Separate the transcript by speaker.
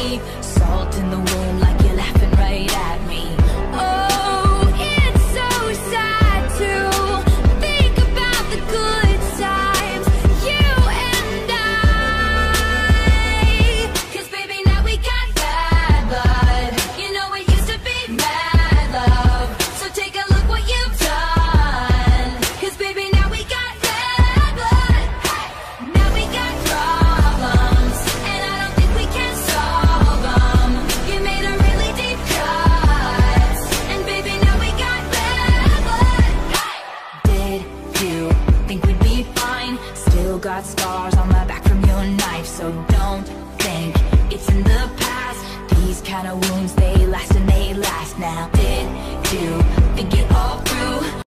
Speaker 1: deep salt in the wound, like you're laughing right at me. Oh, it's so sad to think about the good times, you and I. 'Cause baby, now we got bad blood. You know it used to be mad love. So take a look what you've done. 'Cause baby, now we got bad blood. Now we got problems, and I don't think we can solve them. You made a really deep cut, and baby, now we got bad blood. Did you think we'd be fine? Still got scars on my back from your knife, so don't think it's in the past. These kind of wounds, they last and they last now. Did you think it all through?